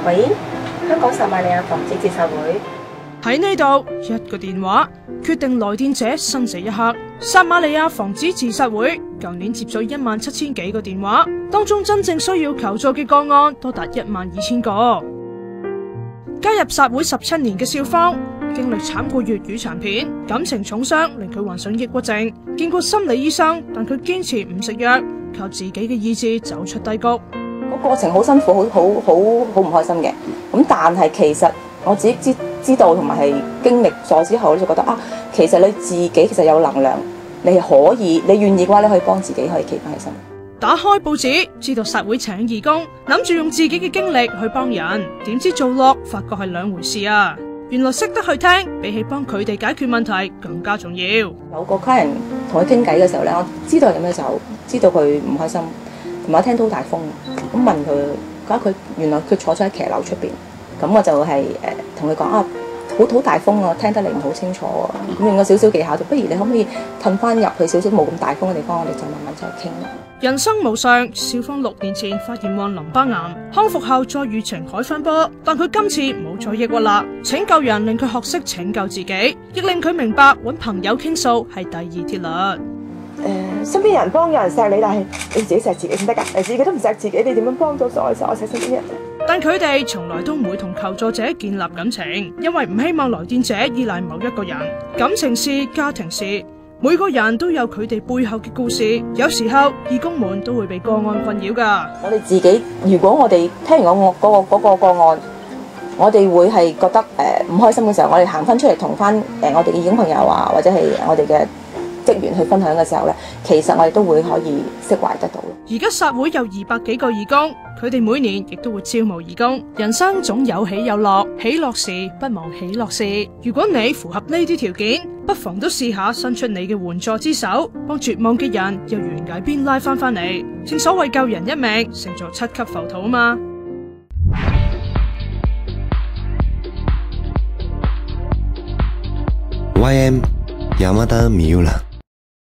喂，香港撒瑪利亞防止自殺會。 喺呢度一個電話決定來電者生死一刻。撒瑪利亞防止自殺會舊年接咗17000幾個電話，當中真正需要求助嘅個案多達12000個。加入撒會17年嘅少芳，經歷慘過粵語殘片，感情重傷令佢患上抑鬱症，見過心理醫生，但佢堅持唔食藥，靠自己嘅意志走出低谷。 個過程好辛苦，好唔開心嘅。咁但係其實我自己知道同埋係經歷咗之後，就覺得啊，其實你自己其實有能量，你係可以，你願意嘅話，你可以幫自己可以企翻起身。 打開報紙，知道撒會請義工，諗住用自己嘅經歷去幫人，點知做落發覺係兩回事啊！原來識得去聽，比起幫佢哋解決問題更加重要。 有個客人同佢傾偈嘅時候咧，我知道係咁嘅時候，知道佢唔開心，同埋一聽到好大風，咁問佢，佢原來佢坐咗喺騎樓出邊，咁我就係同佢講啊，好大風啊，聽得你唔好清楚啊，咁用咗少少技巧，就不如你可唔可以褪翻入去少少冇咁大風嘅地方，我哋就慢慢再傾。 人生無常，少芳6年前發現患淋巴癌，康復後再遇情海翻波，但佢今次冇再抑鬱啦。拯救人令佢學識拯救自己，亦令佢明白揾朋友傾訴係第二鐵律。 身邊有人幫，有人錫你，但係你自己錫自己先得㗎。你自己都唔錫自己，你點樣幫到所錫身邊人？ 但佢哋從來都唔會同求助者建立感情，因為唔希望來電者依賴某一個人。感情事、家庭事，每個人都有佢哋背後嘅故事。有時候義工們都會被個案困擾㗎。 我哋自己，如果我哋聽完嗰個個案，我哋會係覺得唔開心嘅時候，我哋行翻出嚟同翻我哋嘅義工朋友啊，或者係我哋嘅職員去分享嘅時候咧，其實我哋都會可以釋懷得到。 而家撒會有200幾個義工，佢哋每年亦都會招募義工。人生總有喜有樂，喜樂時不忘喜樂事。如果你符合呢啲條件，不妨都試下伸出你嘅援助之手，幫絕望嘅人由懸崖邊拉翻嚟。正所謂救人一命，勝造7級浮屠啊嘛。 YM 山田美宇